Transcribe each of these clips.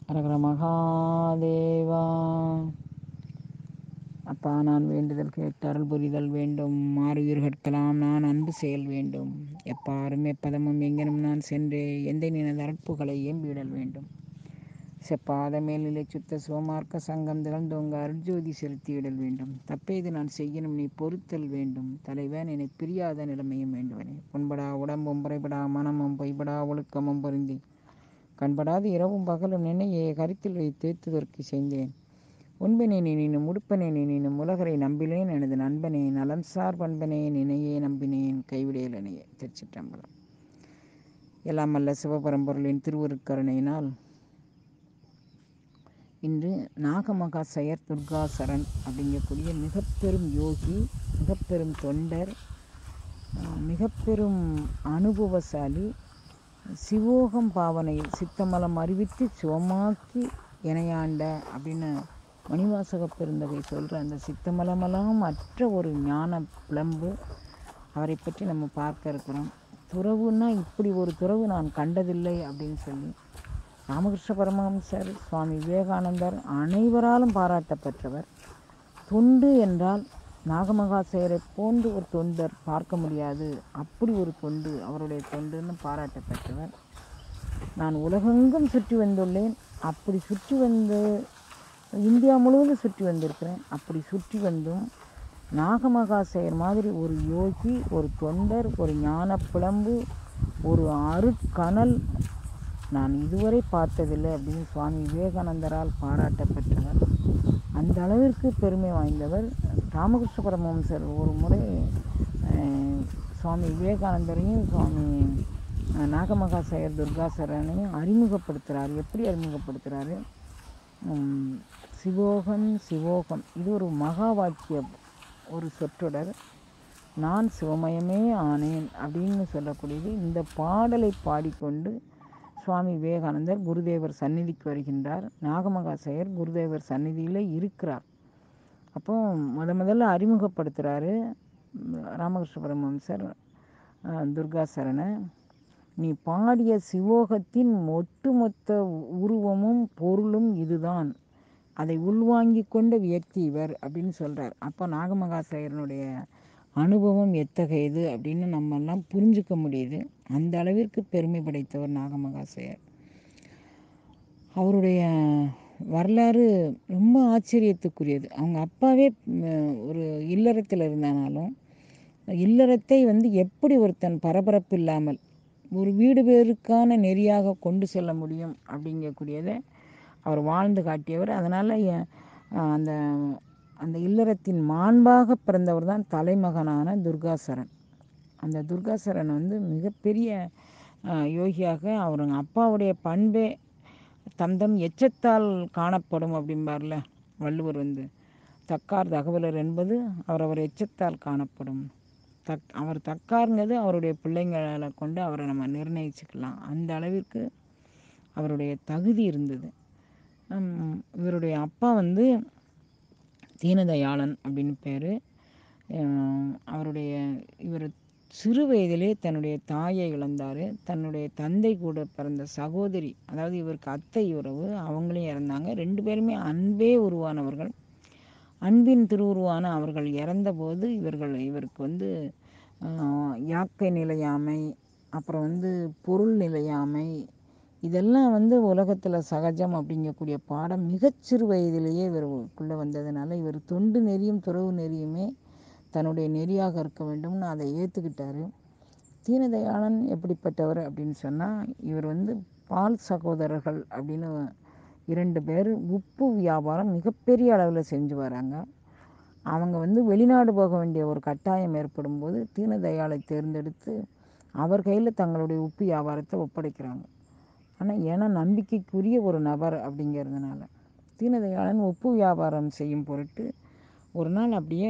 அரகர மகாதேவா. அப்பா, நான் வேண்டுதல் கேட்டு அருள் புரிதல் வேண்டும். மாறுயிர்கட்கலாம் நான் அன்பு செயல் வேண்டும். எப்பாரும் எப்பதமும் எங்கெனும் நான் சென்று எந்த நினது அற்புகளை எம்பிடல் வேண்டும். செப்பாத மேல்நிலை சுத்த சோமார்க்க சங்கம் திகழ்ந்தோங்க அருட்ஜோதி செலுத்திவிடல் வேண்டும். தப்பேது நான் செய்யணும் நீ பொறுத்தல் வேண்டும். தலைவன் என்னை பிரியாத நிலைமையும் வேண்டுவனே. புண்படா உடம்பும் புறைபடா மனமும் பொய்படா ஒழுக்கமும் பொருந்தி கண்படாது இரவும் பகலும் நினையே கருத்தில் வைத்தேத்துதற்கு செய்தேன். உண்பனே நினும் உடுப்பனே நினும் உலகரை நம்பினேன். எனது நண்பனே நலன்சார் பண்பனே நினையே நம்பினேன் கைவிடேலனையே. திருச்சிற்றம்பலம். எல்லாம் அல்ல சிவபரம்பொருளின் திருவருட்கருணையினால் இன்று நாகமகா செயர் துர்காசரன் அப்படிங்கக்கூடிய மிகப்பெரும் யோகி, மிகப்பெரும் தொண்டர், மிகப்பெரும் அனுபவசாலி, சிவோகம் பாவனையில் சித்தமலம் அறிவித்து சிவமாக்கி இணையாண்ட அப்படின்னு மணிவாசக பெருந்தகை சொல்கிற அந்த சித்தமலமெல்லாம் அற்ற ஒரு ஞான பிளம்பு அவரை பற்றி நம்ம பார்க்க இருக்கிறோம். துறவுன்னா இப்படி ஒரு துறவு நான் கண்டதில்லை அப்படின்னு சொல்லி ராமகிருஷ்ண பரமஹம்சர், சுவாமி விவேகானந்தர் அனைவராலும் பாராட்டப்பெற்றவர். தொண்டு என்றால் நாகமகாசேயரை போன்று ஒரு தொண்டர் பார்க்க முடியாது. அப்படி ஒரு தொண்டு, அவருடைய தொண்டுன்னு பாராட்டப்பெற்றவர். நான் உலகெங்கும் சுற்றி வந்துள்ளேன். அப்படி சுற்றி வந்து இந்தியா முழுவதும் சுற்றி வந்திருக்கிறேன். அப்படி சுற்றி வந்தும் நாகமகாசேயர் மாதிரி ஒரு யோகி, ஒரு தொண்டர், ஒரு ஞான பிளம்பு, ஒரு அருட்கணல் நான் இதுவரை பார்த்ததில்லை அப்படின்னு சுவாமி விவேகானந்தரால் பாராட்டப்பெற்றவர். அந்த அளவிற்கு பெருமை வாய்ந்தவர். ராமகிருஷ்ண பரமஹம்சர் ஒரு முறை சுவாமி விவேகானந்தரையும் சுவாமி நாகமகாசேயர் துர்காசரனையும் அறிமுகப்படுத்துகிறார். எப்படி அறிமுகப்படுத்துகிறாரு? சிவோகம் சிவோகம், இது ஒரு மகா வாக்கியம், ஒரு சொற்றொடர். நான் சிவமயமே ஆனேன் அப்படின்னு சொல்லக்கூடியது. இந்த பாடலை பாடிக்கொண்டு சுவாமி விவேகானந்தர் குருதேவர் சந்நிதிக்கு வருகின்றார். நாகமகாசேயர் குருதேவர் சந்நிதியில் இருக்கிறார். அப்போ முதல்ல அறிமுகப்படுத்துகிறாரு ராமகிருஷ்ண பரமஹம்சர் துர்காசரனை. நீ பாடிய சிவோகத்தின் ஒட்டுமொத்த உருவமும் பொருளும் இதுதான், அதை உள்வாங்கி கொண்ட வியக்தி இவர் அப்படின்னு சொல்கிறார். அப்போ நாகமகாசேயரனுடைய அனுபவம் எத்தகையது அப்படின்னு நம்மெல்லாம் புரிஞ்சுக்க முடியுது. அந்த அளவிற்கு பெருமை படைத்தவர் நாகமகாசேயர். அவருடைய வரலாறு ரொம்ப ஆச்சரியத்துக்குரியது. அவங்க அப்பாவே ஒரு இல்லறத்தில் இருந்தானாலும் இல்லறத்தை எப்படி ஒருத்தன் பரபரப்பு இல்லாமல் ஒரு வீடு பேருக்கான நெறியாக கொண்டு செல்ல முடியும் அப்படிங்கக்கூடியதை அவர் வாழ்ந்து காட்டியவர். அதனால் அந்த அந்த இல்லறத்தின் மாண்பாக பிறந்தவர் தான் தலைமகனான துர்காசரன். அந்த துர்காசரன் மிகப்பெரிய யோகியாக, அவருங்க அப்பாவுடைய பண்பே தந்தம் எச்சத்தால் காணப்படும் அப்படிம்பார்ல வள்ளுவர். தக்கார் தகவலர் என்பது அவர் எச்சத்தால் காணப்படும். அவர் தக்காருங்கிறது அவருடைய பிள்ளைங்களை கொண்டு அவரை நம்ம நிர்ணயிச்சுக்கலாம். அந்த அளவிற்கு அவருடைய தகுதி இருந்தது. இவருடைய அப்பா தீனதயாளன் அப்படின்னு பேர். இவர் சிறு வயதிலே தன்னுடைய தாயை இழந்தார். தன்னுடைய தந்தை கூட பிறந்த சகோதரி, அதாவது இவருக்கு அத்தை உறவு, அவங்களையும் இறந்தாங்க. 2 பேருமே அன்பே உருவானவர்கள். அன்பின் திருவுருவான அவர்கள் இறந்தபோது இவருக்கு யாக்கை நிலையாமை, அப்புறம் பொருள் நிலையாமை, இதெல்லாம் உலகத்தில் சகஜம் அப்படிங்கக்கூடிய பாடம் மிகச்சிறு வயதிலேயே இவருக்குள்ளே வந்ததுனால இவர் தொண்டு நெறியும் துறவு நெறியுமே தன்னுடைய நெறியாக இருக்க வேண்டும்னு அதை ஏற்றுக்கிட்டாரு. தீனதயாளன் எப்படிப்பட்டவர் அப்படின்னு சொன்னால், இவர் பால் சகோதரர்கள் அப்படின்னு 2 பேர் உப்பு வியாபாரம் மிகப்பெரிய அளவில் செஞ்சு வராங்க. அவங்க வெளிநாடு போக வேண்டிய ஒரு கட்டாயம் ஏற்படும் போது தீனதயாளை தேர்ந்தெடுத்து அவர் கையில் தங்களுடைய உப்பு வியாபாரத்தை ஒப்படைக்கிறாங்க. ஆனால் ஏன்னா நம்பிக்கைக்குரிய ஒரு நபர் அப்படிங்கிறதுனால தீனதயாளன் உப்பு வியாபாரம் செய்யும் பொருட்டு ஒரு நாள் அப்படியே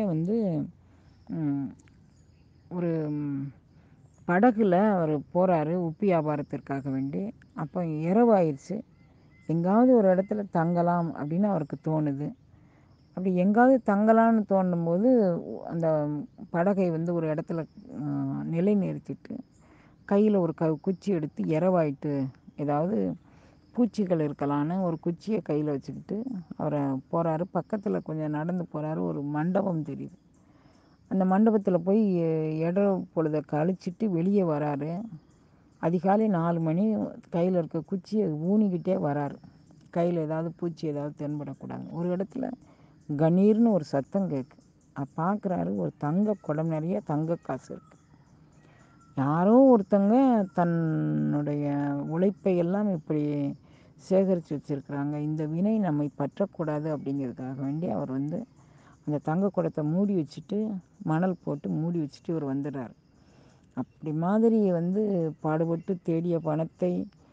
ஒரு படகுல அவர் போகிறாரு உப்பு வியாபாரத்திற்காக வேண்டி. அப்போ இரவாயிடுச்சு. எங்காவது ஒரு இடத்துல தங்கலாம் அப்படின்னு அவருக்கு தோணுது. அப்படி எங்காவது தங்கலான்னு தோணும்போது அந்த படகை ஒரு இடத்துல நிலை நிறுத்திட்டு கையில் ஒரு குச்சி எடுத்து இரவாயிட்டு, ஏதாவது பூச்சிகள் இருக்கலான்னு ஒரு குச்சியை கையில் வச்சுக்கிட்டு அவரை போகிறாரு. பக்கத்தில் கொஞ்சம் நடந்து போகிறாரு. ஒரு மண்டபம் தெரியுது. அந்த மண்டபத்தில் போய் இட பொழுதை கழிச்சிட்டு வெளியே வராரு. அதிகாலை 4 மணி. கையில் இருக்க குச்சியை ஊனிக்கிட்டே வராரு. கையில் ஏதாவது பூச்சி ஏதாவது தென்படக்கூடாது. ஒரு இடத்துல கணீர்னு ஒரு சத்தம் கேட்கு. பார்க்குறாரு, ஒரு தங்க குடம் நிறைய தங்க காசு இருக்குது. யாரோ ஒருத்தங்க தன்னுடைய உழைப்பை எல்லாம் இப்படி சேகரித்து வச்சுருக்குறாங்க. இந்த வினை நம்மை பற்றக்கூடாது அப்படிங்கிறதுக்காக வேண்டி அவர் வந்து அந்த தங்க குடத்தை மூடி வச்சுட்டு, மணல் போட்டு மூடி வச்சுட்டு இவர் வந்துடுறார். அப்படி மாதிரி வந்து பாடுபட்டு தேடிய பணத்தை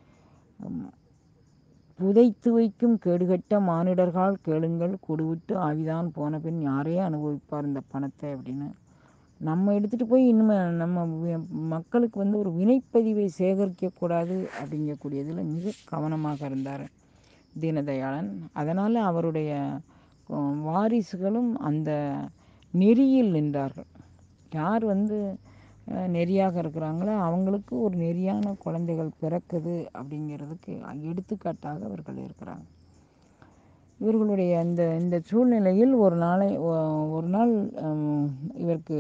புதைத்து வைக்கும் கேடுகட்ட மானிடர்கள் கேளுங்கள், கூடுவிட்டு ஆவிதான் போன பின் யாரே அனுபவிப்பார் இந்த பணத்தை அப்படின்னு நம்ம எடுத்துகிட்டு போய் இன்னுமே நம்ம மக்களுக்கு வந்து ஒரு வினைப்பதிவை சேகரிக்கக்கூடாது அப்படிங்கக்கூடியதில் மிக கவனமாக இருந்தார் தீனதயாளன். அதனால் அவருடைய வாரிசுகளும் அந்த நெறியில் நின்றார்கள். யார் வந்து நெறியாக இருக்கிறாங்களோ அவங்களுக்கு ஒரு நெறியான குழந்தைகள் பிறக்குது அப்படிங்கிறதுக்கு எடுத்துக்காட்டாக அவர்கள் இருக்கிறாங்க. இவர்களுடைய இந்த சூழ்நிலையில் ஒரு நாள் இவருக்கு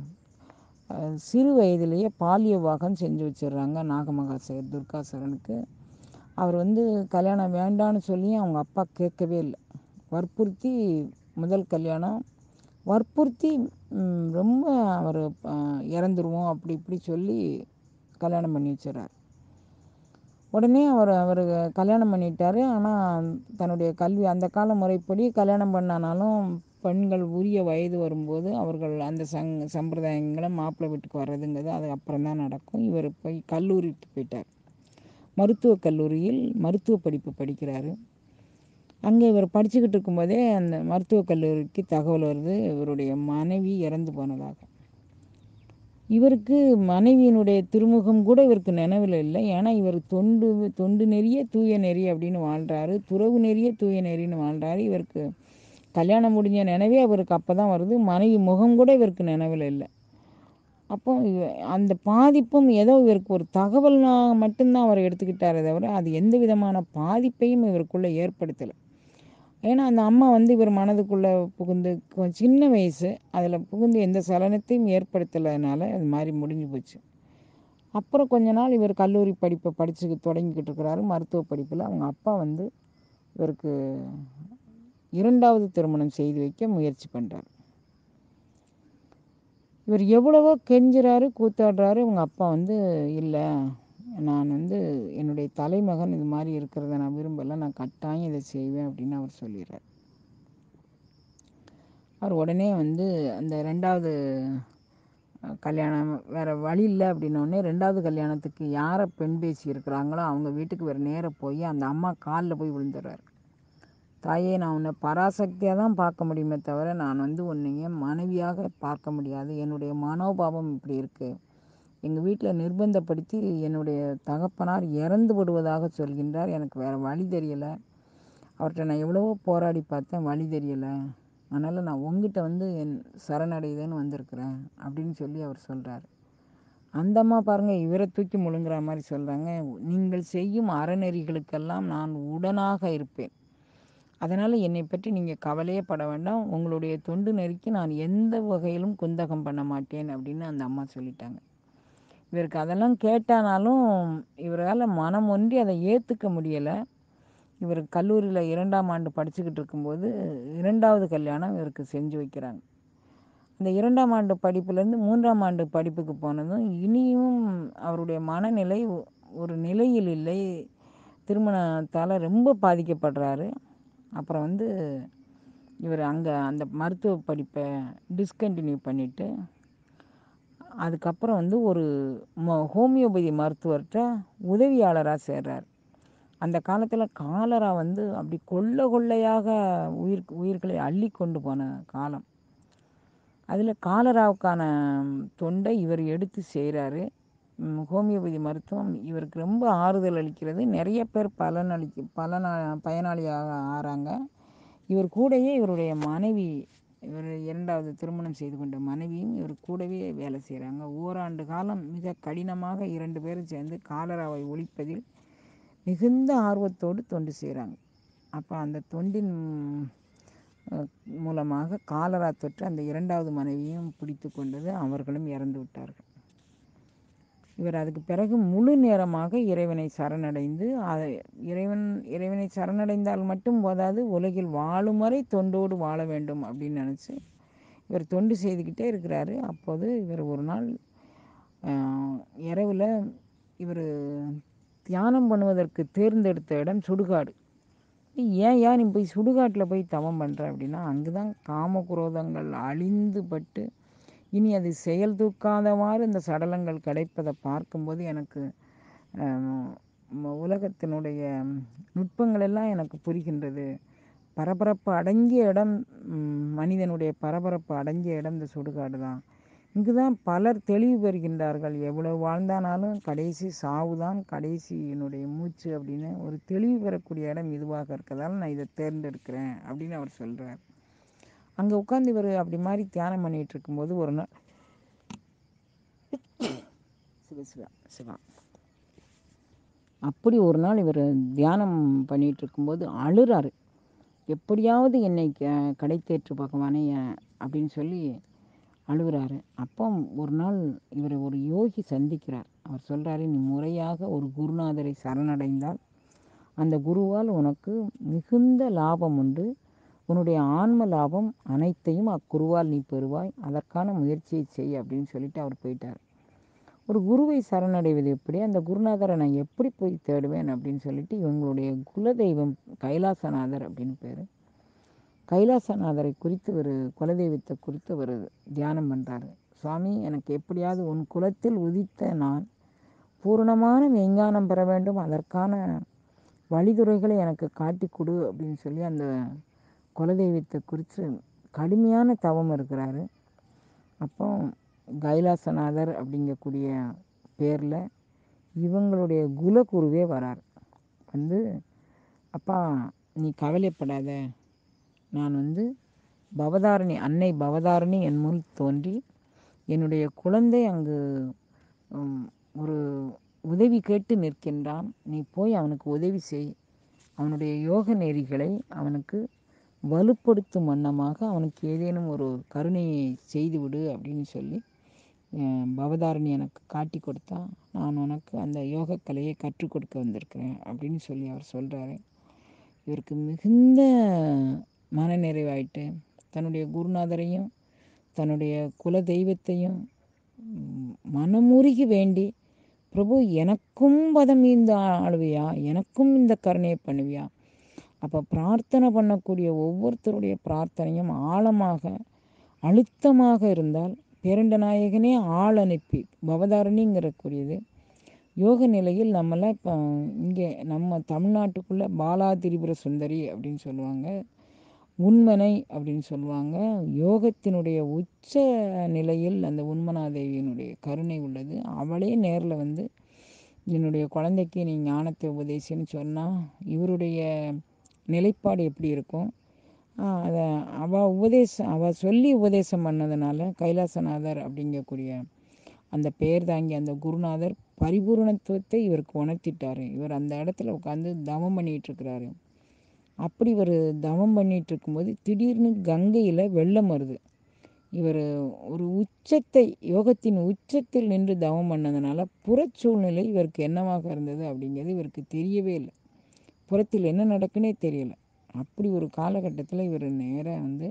சிறு வயதிலேயே பாலிய விவாகம் செஞ்சு வச்சிடுறாங்க நாகமகாசேகர் துர்காசகனுக்கு. அவர் வந்து கல்யாணம் வேண்டான்னு சொல்லி அவங்க அப்பா கேட்கவே இல்லை. வற்புறுத்தி முதல் கல்யாணம் வற்புறுத்தி ரொம்ப அவர் இறந்துருவோம் அப்படி இப்படி சொல்லி கல்யாணம் பண்ணி வச்சிடறார். உடனே அவர் கல்யாணம் பண்ணிட்டார். ஆனால் தன்னுடைய கல்வி அந்த கால முறைப்படி கல்யாணம் பண்ணானாலும் பெண்கள் உரிய வயது வரும்போது அவர்கள் அந்த சம்பிரதாயங்களை மாப்பிள்ளை வீட்டுக்கு வர்றதுங்கிறது அது அப்புறம் தான் நடக்கும். இவர் போய் கல்லூரிக்கு போயிட்டார். மருத்துவக் கல்லூரியில் மருத்துவ படிப்பு படிக்கிறாரு. அங்கே இவர் படிச்சுக்கிட்டு இருக்கும்போதே அந்த மருத்துவக் கல்லூரிக்கு தகவல் வருது இவருடைய மனைவி இறந்து போனதாக. இவருக்கு மனைவியினுடைய திருமுகம் கூட இவருக்கு நினைவில் இல்லை. ஏன்னா இவர் தொண்டு நெறிய தூய நெறி அப்படின்னு வாழ்கிறாரு. துறவு நெறிய தூய நெறின்னு வாழ்கிறாரு. இவருக்கு கல்யாணம் முடிஞ்ச நினைவே அவருக்கு அப்போ தான் வருது. மனைவி முகம் கூட இவருக்கு நினைவில் இல்லை. அப்போ அந்த பாதிப்பும் ஏதோ இவருக்கு ஒரு தகவல்னால் மட்டும்தான் அவர் எடுத்துக்கிட்டாரே தவிர அது எந்த விதமான பாதிப்பையும் இவருக்குள்ளே ஏற்படுத்தலை. ஏன்னா அந்த அம்மா வந்து இவர் மனதுக்குள்ளே புகுந்து சின்ன வயசு அதில் புகுந்து எந்த சலனத்தையும் ஏற்படுத்தலைனால அது மாதிரி முடிஞ்சு போச்சு. அப்புறம் கொஞ்ச நாள் இவர் கல்லூரி படிப்பை தொடங்கிக்கிட்டு இருக்கிறாரு. மருத்துவ படிப்பில் அவங்க அப்பா வந்து இவருக்கு 2வது திருமணம் செய்து வைக்க முயற்சி பண்ணுறார். இவர் எவ்வளவோ கெஞ்சுறாரு, கூத்தாடுறாரு. அவங்க அப்பா வந்து இல்லை, நான் வந்து என்னுடைய தலைமகன் இது மாதிரி இருக்கிறத நான் விரும்பலை, நான் கட்டாயம் இதை செய்வேன் அப்படின்னு அவர் சொல்லிடுறார். அவர் உடனே வந்து அந்த 2வது கல்யாணம் வேறு வழி இல்லை அப்படின்னோடனே 2வது கல்யாணத்துக்கு யாரை பெண் பேசி இருக்கிறாங்களோ அவங்க வீட்டுக்கு வேறு நேராக போய் அந்த அம்மா காலில் போய் விழுந்துடுறார். தாயே, நான் உன்னை பராசக்தியாக தான் பார்க்க முடியுமே தவிர நான் வந்து உன்னைய மனைவியாக பார்க்க முடியாது. என்னுடைய மனோபாவம் இப்படி இருக்குது. எங்கள் வீட்டில் நிர்பந்தப்படுத்தி என்னுடைய தகப்பனார் இறந்து விடுவதாக சொல்கின்றார். எனக்கு வேறு வழி தெரியலை. அவர்கிட்ட நான் எவ்வளவோ போராடி பார்த்தேன், வழி தெரியலை. அதனால் நான் உங்ககிட்ட வந்து சரணடையுதுன்னு வந்திருக்கிறேன் அப்படின்னு சொல்லி அவர் சொல்கிறார். அந்த அம்மா பாருங்கள், இவரை தூக்கி முழுங்குற மாதிரி சொல்கிறாங்க. நீங்கள் செய்யும் அறநெறிகளுக்கெல்லாம் நான் உடனாக இருப்பேன். அதனால் என்னை பற்றி நீங்கள் கவலையே பட வேண்டாம். உங்களுடைய தொண்டு நெறிக்கு நான் எந்த வகையிலும் குந்தகம் பண்ண மாட்டேன் அப்படின்னு அந்த அம்மா சொல்லிட்டாங்க. இவருக்கு அதெல்லாம் கேட்டானாலும் இவரால் மனம் ஒன்றி அதை ஏற்றுக்க முடியலை. இவர் கல்லூரியில் 2ஆம் ஆண்டு படிச்சுக்கிட்டு இருக்கும்போது 2வது கல்யாணம் இவருக்கு செஞ்சு வைக்கிறாங்க. அந்த 2ஆம் ஆண்டு படிப்புலேருந்து 3ஆம் ஆண்டு படிப்புக்கு போனதும் இனியும் அவருடைய மனநிலை ஒரு நிலையில் இல்லை. திருமணத்தால் ரொம்ப பாதிக்கப்படுறாரு. அப்புறம் வந்து இவர் அங்கே அந்த மருத்துவ படிப்பை டிஸ்கண்டினியூ பண்ணிவிட்டு அதுக்கப்புறம் வந்து ஒரு ஹோமியோபதி மருத்துவர்கிட்ட உதவியாளராக சேர்றார். அந்த காலத்தில் காலரா வந்து அப்படி கொள்ளையாக உயிர்களை அள்ளி கொண்டு போன காலம். அதில் காலராவுக்கான தொண்டை இவர் எடுத்து செய்கிறாரு. ஹோமியோபதி மருத்துவம் இவருக்கு ரொம்ப ஆறுதல் அளிக்கிறது. நிறைய பேர் பயனாளியாக ஆகிறாங்க. இவர் கூடயே இவருடைய மனைவி, இவர் 2வது திருமணம் செய்து கொண்ட மனைவியும் இவர் கூடவே வேலை செய்கிறாங்க. ஓராண்டு காலம் மிக கடினமாக 2 பேரும் சேர்ந்து காலராவை ஒழிப்பதில் மிகுந்த ஆர்வத்தோடு தொண்டு செய்கிறாங்க. அப்போ அந்த தொண்டின் மூலமாக காலரா தொற்று அந்த 2வது மனைவியும் பிடித்து கொண்டது. அவர்களும் இறந்து விட்டார்கள். இவர் அதுக்கு பிறகு முழு நேரமாக இறைவனை சரணடைந்து இறைவனை சரணடைந்தால் மட்டும் போதாது, உலகில் வாழும் வரை தொண்டோடு வாழ வேண்டும் அப்படின்னு நினச்சி இவர் தொண்டு செய்துக்கிட்டே இருக்கிறாரு. அப்போது இவர் ஒரு நாள் இரவில் இவர் தியானம் பண்ணுவதற்கு தேர்ந்தெடுத்த இடம் சுடுகாடு. ஏன் நீ போய் சுடுகாட்டில் போய் தவம் பண்ணுற அப்படின்னா, அங்கு தான் காமகுரோதங்கள் அழிந்து பட்டு இனி அது செயல் தூக்காதவாறு இந்த சடலங்கள் கிடைப்பதை பார்க்கும்போது எனக்கு உலகத்தினுடைய நுட்பங்கள் எல்லாம் எனக்கு புரிகின்றது. பரபரப்பு அடங்கிய இடம், மனிதனுடைய பரபரப்பு அடங்கிய இடம் இந்த சுடுகாடு தான். இங்கு தான் பலர் தெளிவு பெறுகின்றார்கள். எவ்வளவு வாழ்ந்தானாலும் கடைசி சாவு தான் கடைசியினுடைய மூச்சு அப்படின்னு ஒரு தெளிவு பெறக்கூடிய இடம் இதுவாக இருக்கிறதால நான் இதை தேர்ந்தெடுக்கிறேன் அப்படின்னு அவர் சொல்கிறார். அங்கே உட்காந்து இவர் அப்படி மாதிரி தியானம் பண்ணிகிட்டு இருக்கும்போது ஒரு நாள் சிவா அப்படி ஒரு நாள் இவர் தியானம் பண்ணிகிட்டு இருக்கும்போது அழுறாரு. எப்படியாவது என்னை கடைத்தேற்று பகவானே அப்படின்னு சொல்லி அழுகிறாரு. அப்போ ஒரு நாள் இவர் ஒரு யோகி சந்திக்கிறார். அவர் சொல்கிறாரு, நீ முறையாக ஒரு குருநாதரை சரணடைந்தால் அந்த குருவால் உனக்கு மிகுந்த லாபம் உண்டு. உன்னுடைய ஆன்ம லாபம் அனைத்தையும் அக்குருவால் நீ பெறுவாய். அதற்கான முயற்சியை செய் அப்படின்னு சொல்லிட்டு அவர் போயிட்டார். ஒரு குருவை சரணடைவது எப்படி, அந்த குருநாதரை நான் எப்படி போய் தேடுவேன் அப்படின்னு சொல்லிட்டு இவங்களுடைய குலதெய்வம் கைலாசநாதர் அப்படின்னு பேர். கைலாசநாதரை குறித்து ஒரு குலதெய்வத்தை குறித்து ஒரு தியானம் பண்ணுறாரு. சுவாமி, எனக்கு எப்படியாவது உன் குலத்தில் உதித்த நான் பூரணமான மெய்ஞானம் பெற வேண்டும், அதற்கான வழிதுறைகளை எனக்கு காட்டி கொடு அப்படின்னு சொல்லி அந்த குலதெய்வத்தை குறித்து கடுமையான தவம் இருக்கிறாரு. அப்போ கைலாசநாதர் அப்படிங்கக்கூடிய பேரில் இவங்களுடைய குலகுருவே வரார். வந்து, அப்பா நீ கவலைப்படாத, நான் பவதாரணி, அன்னை பவதாரணி என் முன் தோன்றி என்னுடைய குழந்தை அங்கு ஒரு உதவி கேட்டு நிற்கின்றான். நீ போய் அவனுக்கு உதவி செய். அவனுடைய யோக நெறிகளை அவனுக்கு வலுப்படுத்தும் வண்ணமாக அவனுக்கு ஏதேனும் ஒரு கருணையை செய்துவிடு அப்படின்னு சொல்லி பவதாரணி எனக்கு காட்டி கொடுத்தா, நான் உனக்கு அந்த யோகக்கலையை கற்றுக் கொடுக்க வந்திருக்கிறேன் அப்படின்னு சொல்லி அவர் சொல்கிறாரு. இவருக்கு மிகுந்த மனநிறைவாயிட்டு தன்னுடைய குருநாதரையும் தன்னுடைய குல தெய்வத்தையும் மனமுருகி வேண்டி, பிரபு எனக்கும் பதம் இந்த ஆளுவியா, எனக்கும் இந்த கருணையை பண்ணுவியா. அப்போ பிரார்த்தனை பண்ணக்கூடிய ஒவ்வொருத்தருடைய பிரார்த்தனையும் ஆழமாக அழுத்தமாக இருந்தால் பேரண்ட நாயகனே ஆள் அனுப்பி பவதாரணிங்கிறக்கூடியது யோக நிலையில் நம்மளாம் இப்போ இங்கே நம்ம தமிழ்நாட்டுக்குள்ளே பாலா திரிபுர சுந்தரி அப்படின்னு சொல்லுவாங்க, உண்மனை அப்படின்னு சொல்லுவாங்க. யோகத்தினுடைய உச்ச நிலையில் அந்த உண்மனாதேவியினுடைய கருணை உள்ளது. அவளே நேரில் என்னுடைய குழந்தைக்கு நீ ஞானத்தை உபதேசின்னு சொன்னால் இவருடைய நிலைப்பாடு எப்படி இருக்கும். அதை அவள் சொல்லி உபதேசம் பண்ணதுனால கைலாசநாதர் அப்படிங்கக்கூடிய அந்த பெயர் தாங்கி அந்த குருநாதர் பரிபூர்ணத்துவத்தை இவருக்கு உணர்த்திட்டார். இவர் அந்த இடத்துல உட்காந்து தவம் பண்ணிகிட்ருக்கிறாரு. அப்படி இவர் தவம் பண்ணிகிட்டு இருக்கும்போது திடீர்னு கங்கையில் வெள்ளம் வருது. இவர் ஒரு உச்சத்தை, யோகத்தின் உச்சத்தில் நின்று தவம் பண்ணதுனால புறச்சூழ்நிலை இவருக்கு என்னவாக இருந்தது அப்படிங்கிறது இவருக்கு தெரியவே இல்லை. புறத்தில் என்ன நடக்குன்னே தெரியலை. அப்படி ஒரு காலகட்டத்தில் இவர் நேராக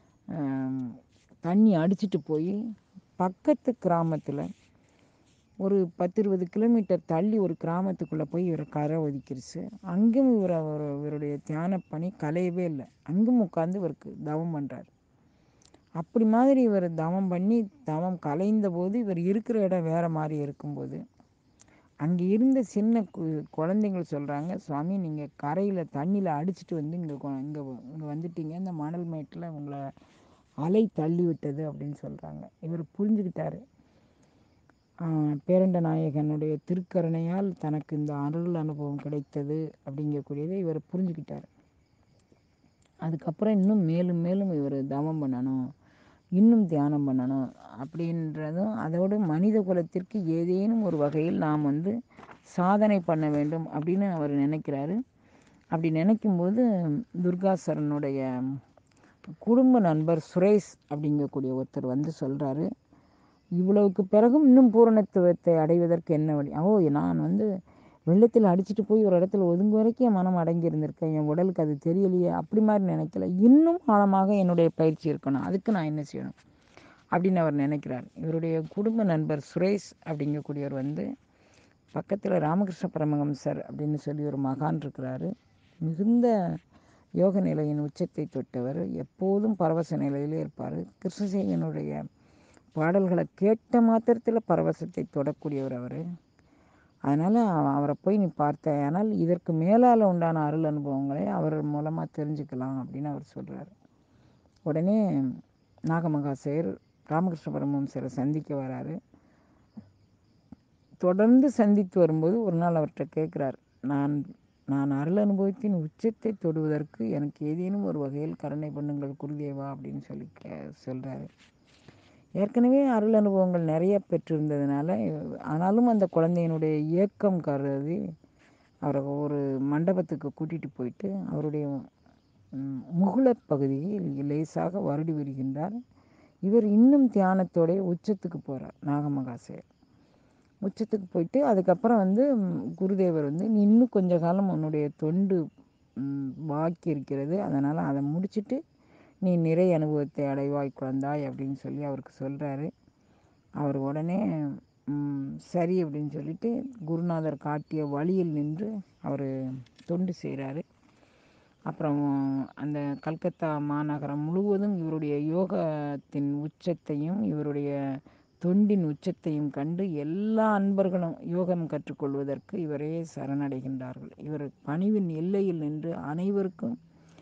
தண்ணி அடிச்சிட்டு போய் பக்கத்து கிராமத்தில் ஒரு 10-20 கிலோமீட்டர் தள்ளி ஒரு கிராமத்துக்குள்ளே போய் இவர் கரை ஒதுக்கிருச்சு. அங்கும் இவருடைய தியான பணி கலையவே இல்லை. அங்கும் உட்காந்து இவருக்கு தவம் பண்ணுறார். அப்படி மாதிரி இவர் தவம் பண்ணி தவம் கலைந்த போது இவர் இருக்கிற இடம் வேறு மாதிரி இருக்கும்போது அங்கே இருந்த சின்ன குழந்தைங்கள் சொல்கிறாங்க, சுவாமி நீங்கள் கரையில் தண்ணியில் அடிச்சுட்டு இங்கே வந்துட்டீங்க, இந்த மணல் மேட்டில் உங்களை அலை தள்ளி விட்டது அப்படின்னு சொல்கிறாங்க. இவர் புரிஞ்சுக்கிட்டாரு, பேரண்ட நாயகனுடைய திருக்கருணையால் தனக்கு இந்த அருள் அனுபவம் கிடைத்தது அப்படிங்கக்கூடியதை இவர் புரிஞ்சுக்கிட்டார். அதுக்கப்புறம் இன்னும் மேலும் மேலும் இவர் தவம் பண்ணணும், இன்னும் தியானம் பண்ணணும் அப்படின்றதும், அதோடு மனித குலத்திற்கு ஏதேனும் ஒரு வகையில் நாம் சாதனை பண்ண வேண்டும் அப்படின்னு அவர் நினைக்கிறாரு. அப்படி நினைக்கும்போது துர்காசரனுடைய குடும்ப நண்பர் சுரேஷ் அப்படிங்கக்கூடிய ஒருத்தர் வந்து சொல்கிறாரு, இவ்வளவுக்கு பிறகும் இன்னும் பூரணத்துவத்தை அடைவதற்கு என்ன வழி? நான் வந்து வெள்ளத்தில் அடிச்சுட்டு போய் ஒரு இடத்துல ஒதுங்கு வரைக்கும் என் மனம் அடங்கி இருந்திருக்கேன், என் உடலுக்கு அது தெரியலையே, அப்படி மாதிரி நினைக்கல. இன்னும் ஆழமாக என்னுடைய பயிற்சி இருக்கணும், அதுக்கு நான் என்ன செய்யணும் அப்படின்னு அவர் நினைக்கிறார். இவருடைய குடும்ப நண்பர் சுரேஷ் அப்படிங்கக்கூடியவர் வந்து பக்கத்தில் ராமகிருஷ்ண பரமஹம்சர் அப்படின்னு சொல்லி ஒரு மகான் இருக்கிறாரு. மிகுந்த யோக நிலையின் உச்சத்தை தொட்டவர். எப்போதும் பரவச நிலையிலே இருப்பார். கிருஷ்ணசேகனுடைய பாடல்களை கேட்ட மாத்திரத்தில் பரவசத்தை தொடக்கூடியவர் அவர். அதனால் அவரை போய் நீ பார்த்த, ஆனால் இதற்கு மேலால் உண்டான அருள் அனுபவங்களை அவர் மூலமாக தெரிஞ்சுக்கலாம் அப்படின்னு அவர் சொல்கிறார். உடனே நாகமகாசேர் ராமகிருஷ்ண பரமஹம்சரை சந்திக்க வராரு. தொடர்ந்து சந்தித்து வரும்போது ஒரு நாள் அவர்கிட்ட கேட்குறார், நான் அருள் அனுபவத்தின் உச்சத்தை தொடுவதற்கு எனக்கு ஏதேனும் ஒரு வகையில் கருணை பண்ணுங்கள் குருதேவா அப்படின்னு சொல்லி சொல்கிறாரு. ஏற்கனவே அருள் அனுபவங்கள் நிறைய பெற்றிருந்ததுனால, ஆனாலும் அந்த குழந்தையினுடைய இயக்கம் கருதி அவரை ஒரு மண்டபத்துக்கு கூட்டிகிட்டு போயிட்டு அவருடைய முகுள பகுதியில் லேசாக வருடி வருகின்றார். இவர் இன்னும் தியானத்தோடைய உச்சத்துக்கு போகிறார். நாகமகாசேர் உச்சத்துக்கு போயிட்டு அதுக்கப்புறம் வந்து குருதேவர் வந்து, நீ இன்னும் கொஞ்ச காலம் உன்னுடைய தொண்டு பாக்கி இருக்கிறது, அதனால் அதை முடிச்சுட்டு நீ நிறை அனுபவத்தை அடைவாய் குழந்தாய் அப்படின்னு சொல்லி அவருக்கு சொல்கிறாரு. அவர் உடனே சரி அப்படின்னு சொல்லிட்டு குருநாதர் காட்டிய வழியில் நின்று அவர் தொண்டு செய்கிறாரு. அப்புறம் அந்த கல்கத்தா மாநகரம் முழுவதும் இவருடைய யோகத்தின் உச்சத்தையும் இவருடைய தொண்டின் உச்சத்தையும் கண்டு எல்லா அன்பர்களும் யோகம் கற்றுக்கொள்வதற்கு இவரே சரணடைகின்றார்கள். இவர் பணிவின் எல்லையில் நின்று அனைவருக்கும்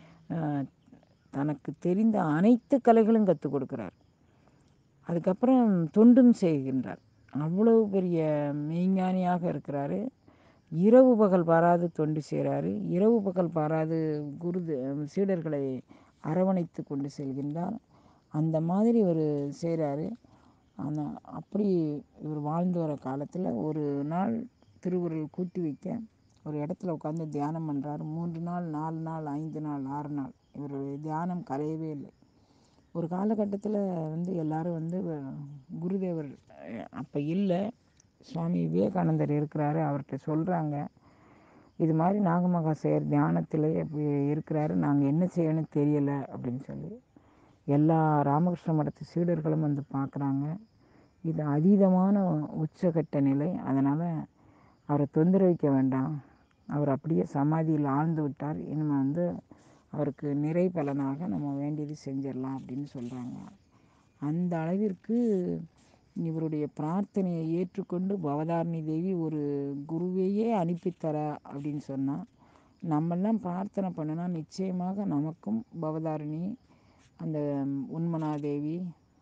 தனக்கு தெரிந்த அனைத்து கலைகளும் கற்றுக் கொடுக்கிறார். அதுக்கப்புறம் தொண்டும் செய்கின்றார். அவ்வளவு பெரிய மெய்ஞானியாக இருக்கிறாரு. இரவு பகல் பாராது தொண்டு செய்கிறாரு. இரவு பகல் பாராது சீடர்களை அரவணைத்து கொண்டு செல்கின்றார். அந்த மாதிரி இவர் செய்கிறாரு. ஆனால் அப்படி இவர் வாழ்ந்து வர காலத்தில் ஒரு நாள் திருவுருள் கூட்டி வைக்க ஒரு இடத்துல உட்காந்து தியானம் பண்ணுறாரு. 3 நாள் 4 நாள் 5 நாள் 6 நாள் இவருடைய தியானம் கரையவே இல்லை. ஒரு காலகட்டத்தில் வந்து எல்லாரும் வந்து குருதேவர் அப்போ இல்லை, சுவாமி விவேகானந்தர் இருக்கிறாரு, அவர்கிட்ட சொல்கிறாங்க, இது மாதிரி நாகமகாசேர் தியானத்தில் இருக்கிறாரு, நாங்கள் என்ன செய்யணும்னு தெரியலை அப்படின்னு சொல்லி. எல்லா ராமகிருஷ்ண மடத்து சீடர்களும் வந்து பார்க்குறாங்க. இது அதீதமான உச்சகட்ட நிலை, அதனால் அவரை தொந்தரவிக்க வேண்டாம், அவர் அப்படியே சமாதியில் ஆழ்ந்து விட்டார், இனிமேல் வந்து அவருக்கு நிறை பலனாக நம்ம வேண்டியது செஞ்சிடலாம் அப்படின்னு சொல்கிறாங்க. அந்த அளவிற்கு இவருடைய பிரார்த்தனையை ஏற்றுக்கொண்டு பவதாரணி தேவி ஒரு குருவையே அனுப்பித்தரா அப்படின்னு சொன்னால், நம்மெல்லாம் பிரார்த்தனை பண்ணினா நிச்சயமாக நமக்கும் பவதாரணி, அந்த உன்மனாதேவி,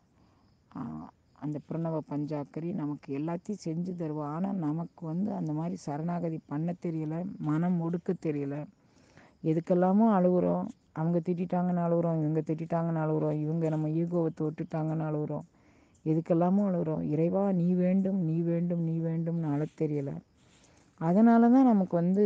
அந்த பிரணவ பஞ்சாக்கரி நமக்கு எல்லாத்தையும் செஞ்சு தருவோம். ஆனால் நமக்கு வந்து அந்த மாதிரி சரணாகதி பண்ண தெரியல, மனம் ஒடுக்க தெரியல. எதுக்கெல்லாமோ அழுகுறோம், அவங்க திட்டாங்கன்னு அழுகுறோம், இவங்க திட்டாங்கன்னு அழுகுறோம், இவங்க நம்ம ஈகோவை தொட்டுட்டாங்கன்னு அழுகுறோம், எதுக்கெல்லாமோ அழுகுறோம். இறைவா நீ வேண்டும் நீ வேண்டும் நீ வேண்டும்னு அழ தெரியல. அதனால தான் நமக்கு வந்து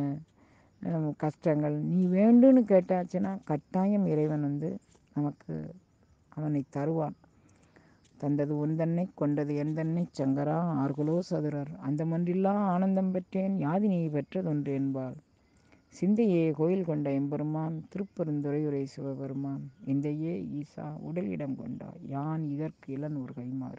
கஷ்டங்கள். நீ வேண்டும்னு கேட்டாச்சுன்னா கட்டாயம் இறைவன் வந்து நமக்கு அவனை தருவான். தந்தது உந்தன்னை கொண்டது எந்தன்னை சங்கரா ஆர்குலோ சதுரர் அந்த மன்றில்லா ஆனந்தம் பெற்றேன் யாதி நீ பெற்றதொன்று என்பாள் சிந்தையே கோயில் கொண்ட எம்பெருமான் திருப்பெருந்துறையுரை சிவபெருமான் இந்தையே ஈசா உடல் இடம் கொண்டாய் யான் இதற்கு இளன் ஒரு கைமாறு.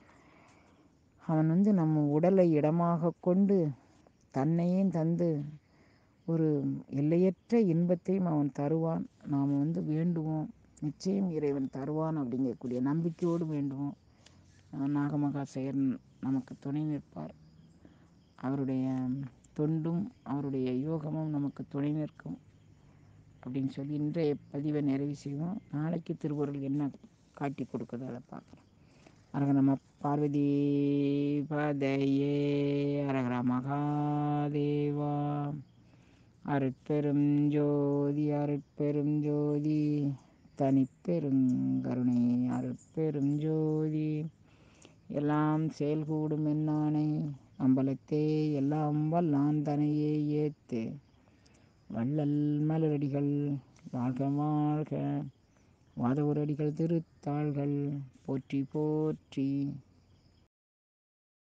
அவன் வந்து நம்ம உடலை இடமாக கொண்டு தன்னையும் தந்து ஒரு எல்லையற்ற இன்பத்தையும் அவன் தருவான். நாம் வந்து வேண்டுவோம், நிச்சயம் இறைவன் தருவான் அப்படிங்கக்கூடிய நம்பிக்கையோடு வேண்டுவோம். நாகமகாசேயர் நமக்கு துணை நிற்பார். அவருடைய தொண்டும் அவருடைய யோகமும் நமக்கு துணை நிற்கும் அப்படின்னு சொல்லி இன்றைய பதிவை நிறைவு செய்வோம். நாளைக்கு திருவருள் என்ன காட்டி கொடுக்குதோ அதை பார்க்கலாம். அரகர நம பார்வதி பதையே அரகர மகாதேவா. அருட்பெரும் ஜோதி அருட்பெரும் ஜோதி தனிப்பெருங்கருணை அருட்பெரும் ஜோதி எல்லாம் செயல்கூடும் என்னானை அம்பலத்தே எல்லாம் வல்லான் தனையே ஏத்து வள்ளல் மலரடிகள் வாழ்க வாழ்க. வாதவூரடிகள் திருத்தாள்கள் போற்றி போற்றி.